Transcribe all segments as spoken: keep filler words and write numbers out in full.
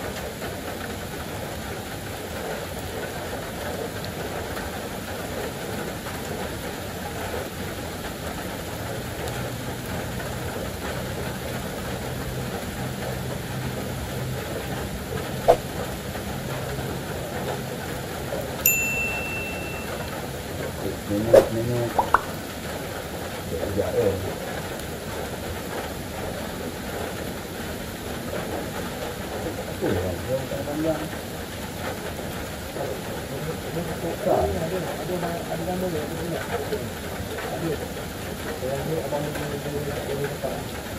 Nenek-nenek sekejap eh. Apa yang dia tak panjang? Ada ada ada ada gambar dia tu ni. Ada. Yang ni abang ni dia letak.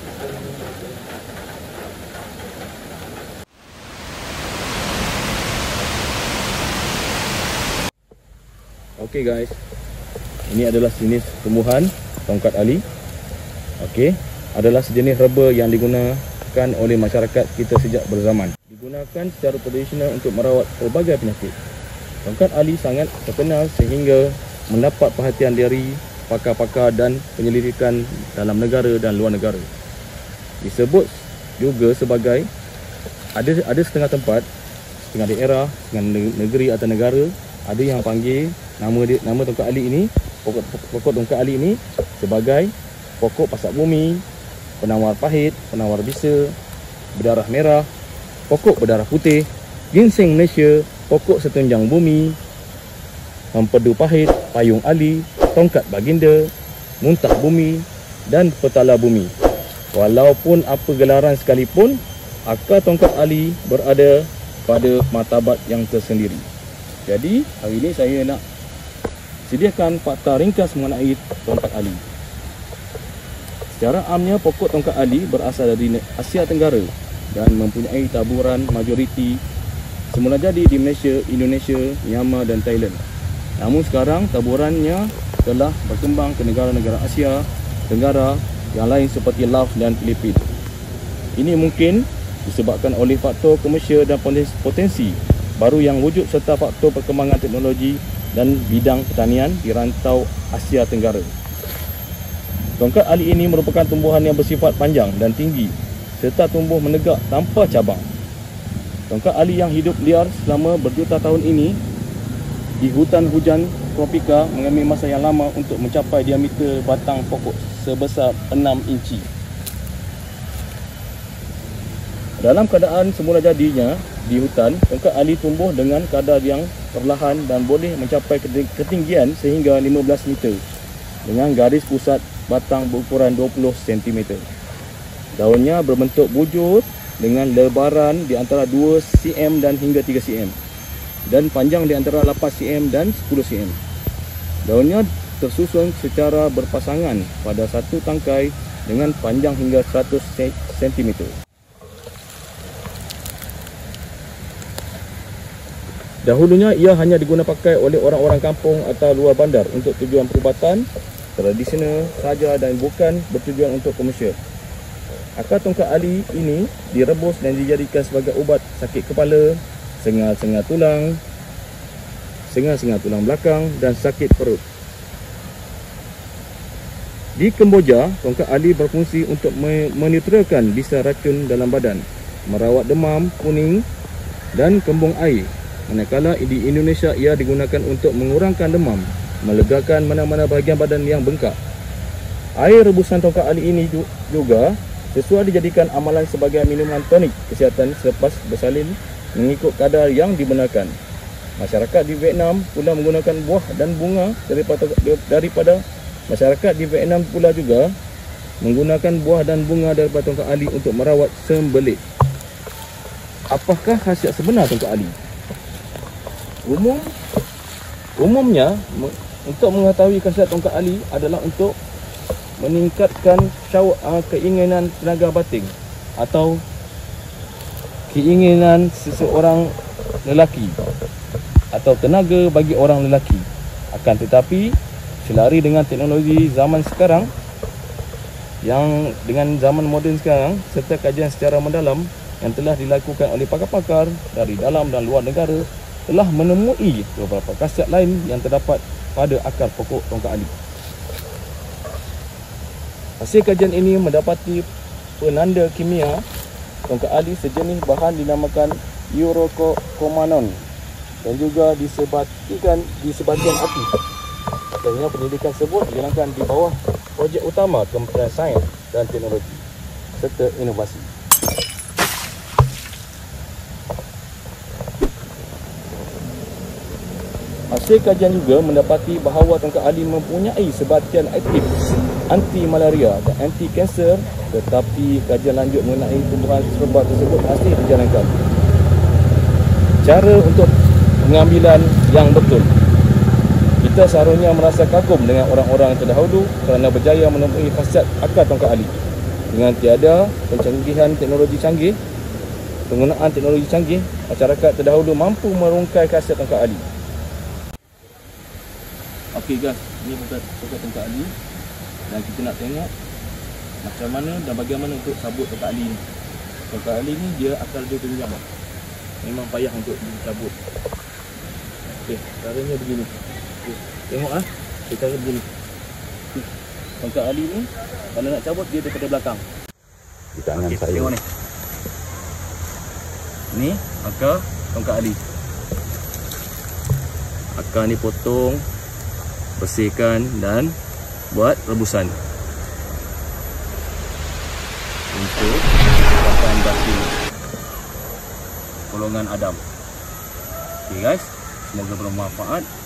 Okey guys. Ini adalah jenis tumbuhan tongkat ali. Okey, adalah sejenis herba yang digunakan oleh masyarakat kita sejak berzaman. Digunakan secara tradisional untuk merawat pelbagai penyakit. Tongkat ali sangat terkenal sehingga mendapat perhatian dari pakar-pakar dan penyelidikan dalam negara dan luar negara. Disebut juga sebagai ada ada setengah tempat, setengah daerah, setengah negeri atau negara ada yang panggil nama dia nama tongkat ali ini, pokok pokok tongkat ali ini sebagai pokok pasak bumi, penawar pahit, penawar bisa, berdarah merah, pokok berdarah putih, ginseng Malaysia, pokok setunjang bumi, empedu pahit, payung ali, tongkat baginda, muntah bumi dan petala bumi. Walaupun apa gelaran sekalipun, akar tongkat ali berada pada martabat yang tersendiri. Jadi hari ini saya nak sediakan fakta ringkas mengenai tongkat ali. Secara amnya pokok tongkat ali berasal dari Asia Tenggara dan mempunyai taburan majoriti semula jadi di Malaysia, Indonesia, Myanmar dan Thailand. Namun sekarang taburannya telah berkembang ke negara-negara Asia Tenggara yang lain seperti Laos dan Filipina. Ini mungkin disebabkan oleh faktor komersial dan potensi baru yang wujud serta faktor perkembangan teknologi dan bidang pertanian di rantau Asia Tenggara. Tongkat ali ini merupakan tumbuhan yang bersifat panjang dan tinggi serta tumbuh menegak tanpa cabang. Tongkat ali yang hidup liar selama berjuta tahun ini di hutan hujan tropika mengambil masa yang lama untuk mencapai diameter batang pokok sebesar enam inci. Dalam keadaan semula jadinya di hutan, tongkat ali tumbuh dengan kadar yang perlahan dan boleh mencapai ketinggian sehingga lima belas meter dengan garis pusat batang berukuran dua puluh sentimeter. Daunnya berbentuk bujur dengan lebaran di antara dua sentimeter dan hingga tiga sentimeter dan panjang di antara lapan sentimeter dan sepuluh sentimeter. Daunnya tersusun secara berpasangan pada satu tangkai dengan panjang hingga seratus sentimeter. Dahulunya ia hanya digunakan pakai oleh orang-orang kampung atau luar bandar untuk tujuan perubatan tradisional sahaja dan bukan bertujuan untuk komersial. Akar tongkat ali ini direbus dan dijadikan sebagai ubat sakit kepala, sengal-sengal tulang, sengal-sengal tulang belakang dan sakit perut. Di Kemboja, tongkat ali berfungsi untuk menetralkan bisa racun dalam badan, merawat demam kuning dan kembung air. Manakala di Indonesia ia digunakan untuk mengurangkan demam, melegakan mana-mana bahagian badan yang bengkak. Air rebusan tongkat ali ini juga sesuai dijadikan amalan sebagai minuman tonik kesihatan selepas bersalin mengikut kadar yang dibenarkan. Masyarakat di Vietnam pula menggunakan buah dan bunga daripada daripada masyarakat di Vietnam pula juga menggunakan buah dan bunga daripada tongkat ali untuk merawat sembelit. Apakah khasiat sebenar tongkat ali? Umum umumnya untuk mengetahui khasiat tongkat ali adalah untuk meningkatkan syawak, uh, keinginan tenaga batin atau keinginan seseorang lelaki atau tenaga bagi orang lelaki. Akan tetapi selari dengan teknologi zaman sekarang, yang dengan zaman moden sekarang serta kajian secara mendalam yang telah dilakukan oleh pakar-pakar dari dalam dan luar negara, telah menemui beberapa khasiat lain yang terdapat pada akar pokok tongkat ali. Hasil kajian ini mendapati penanda kimia tongkat ali sejenis bahan dinamakan urococomanon dan juga disebatikan di sebahagian api. Dan pendidikan tersebut dijalankan di bawah projek utama Kementerian Sains dan Teknologi serta Inovasi. Hasil kajian juga mendapati bahawa tongkat ali mempunyai sebahagian aktif anti-malaria dan anti-kanser, tetapi kajian lanjut mengenai tumbuhan serba tersebut masih dijalankan. Cara untuk pengambilan yang betul. Kita seharusnya merasa kagum dengan orang-orang terdahulu kerana berjaya menemui khasiat akar tongkat ali. Dengan tiada pencanggihan teknologi canggih, penggunaan teknologi canggih, masyarakat terdahulu mampu merungkai khasiat tongkat ali. Okey guys, ini bukan tongkat ali dan kita nak tengok macam mana dan bagaimana untuk sabut tongkat ali ni. Tongkat ali ni dia akar dia tajam. Memang payah untuk dicabut. Okey, caranya begini. Okay. Tengok ah, dia cara begini. Okay. Tongkat ali ni kalau nak cabut dia daripada belakang. Di tangan okay, saya. Tengok ni. Ni akar tongkat ali. Akar ni potong, bersihkan dan buat rebusan untuk buatan dasi golongan Adam. Okay guys, semoga bermanfaat.